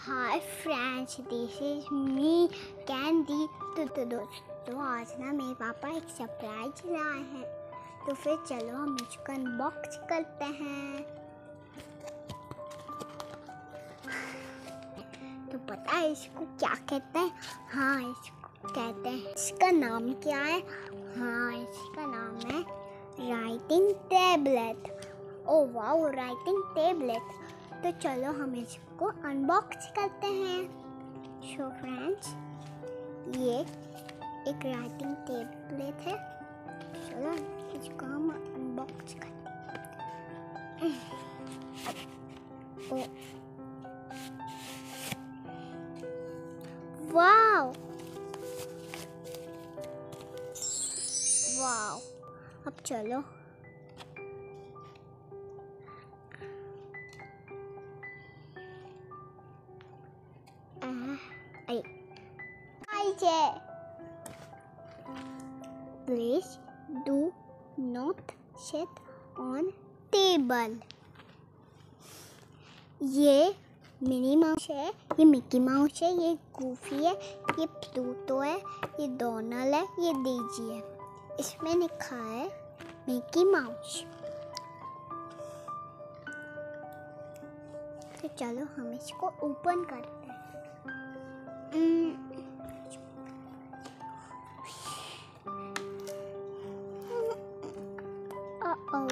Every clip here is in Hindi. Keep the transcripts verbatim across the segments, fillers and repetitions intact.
Hi friends, this is me Candy. तो, तो दोस्तों आज ना मेरे पापा एक सरप्राइज लाए हैं, तो फिर चलो हम इसको अनबॉक्स करते हैं। तो पता है इसको क्या कहते हैं? हाँ, इसको कहते हैं, इसका नाम क्या है? हाँ, इसका नाम है writing tablet. Oh wow, writing tablet. तो चलो हम इसको अनबॉक्स करते हैं। सो फ्रेंड्स, ये एक राइटिंग टैबलेट है। चलो इसको हम अनबॉक्स करते हैं। ओ वाओ वाओ, अब चलो Please do not sit on table। ये मिनी माउस है, ये मिकी माउस है, ये गूफी है, ये प्लूटो है, ये डोनाल्ड है, ये डेजी है। इसमें लिखा है मिकी माउस। तो चलो हम इसको ओपन करते हैं। Uh-oh.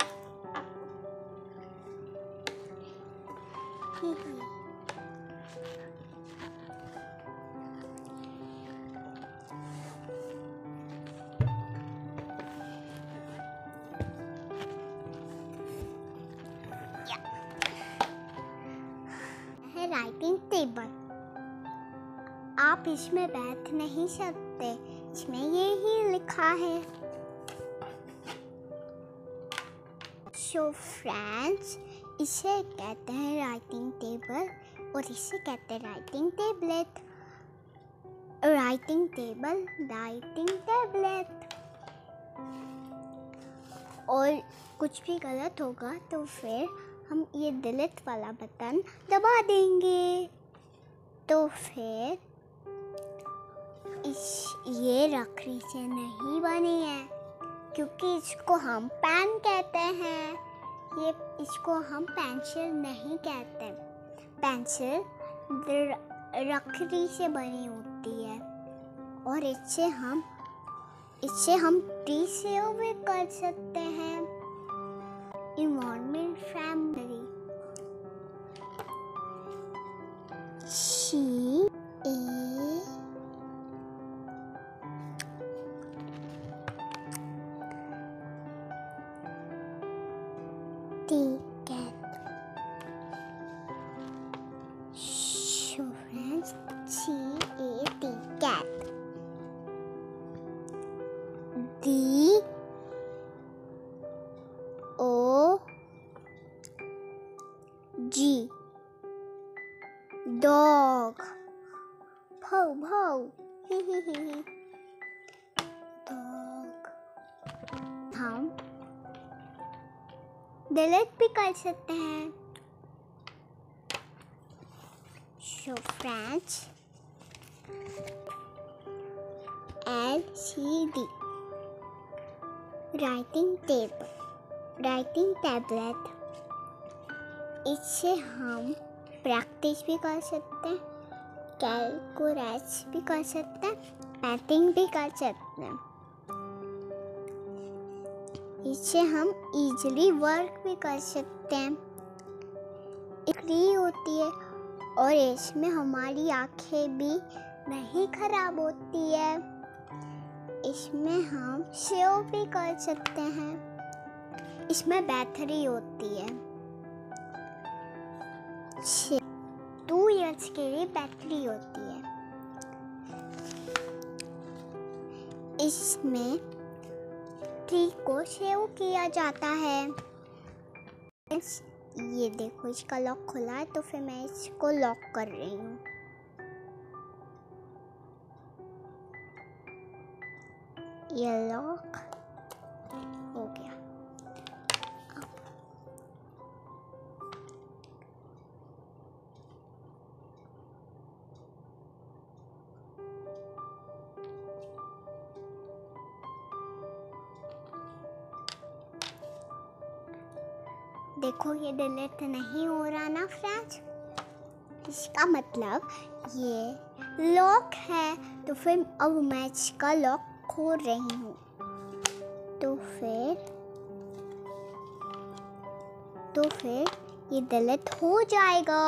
है राइटिंग टेबल। आप इसमें बैठ नहीं सकते, इसमें ये ही लिखा है। सो फ्रेंड्स, इसे कहते हैं राइटिंग टेबल और इसे कहते हैं writing tablet. Writing table, writing tablet. और कुछ भी गलत होगा तो फिर हम ये डिलीट वाला बटन दबा देंगे। तो फिर इस ये लकड़ी से नहीं बनी है, क्योंकि इसको हम पेन कहते हैं। ये इसको हम पेंसिल नहीं कहते। पेंसिल लकड़ी से बनी होती है और इससे हम इससे हम ट्री से भी कर सकते हैं। Environment friendly. C A cat। So friends, C A T cat। D O G dog। Pow pow, he he he he। dog। हम डिलीट भी कर सकते हैं। So friends, L C D writing table, writing tablet. इससे हम प्रैक्टिस भी कर सकते हैं, कैलकुलेट भी कर सकते हैं, पैटिंग भी कर सकते हैं। इससे हम इजीली वर्क भी कर सकते हैं। फ्री होती है और इसमें हमारी आंखें भी नहीं खराब होती है। इसमें हम सेव भी कर सकते हैं। इसमें बैटरी होती है, टू इयर्स के लिए बैटरी होती है। इसमें ट्री को सेव किया जाता है। ये देखो, इसका लॉक खुला है, तो फिर मैं इसको लॉक कर रही हूँ। ये लॉक हो गया। देखो ये डिलीट नहीं हो रहा ना फ्रेंड्स, इसका मतलब ये लॉक है। तो फिर अब मैं इसका लॉक खोल रही हूँ, तो फिर तो फिर ये डिलीट हो जाएगा।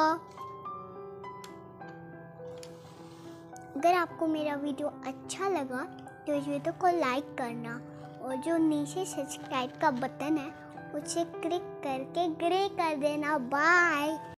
अगर आपको मेरा वीडियो अच्छा लगा तो इस वीडियो को लाइक करना और जो नीचे सब्सक्राइब का बटन है उसे क्लिक करके ग्रे कर देना। बाय।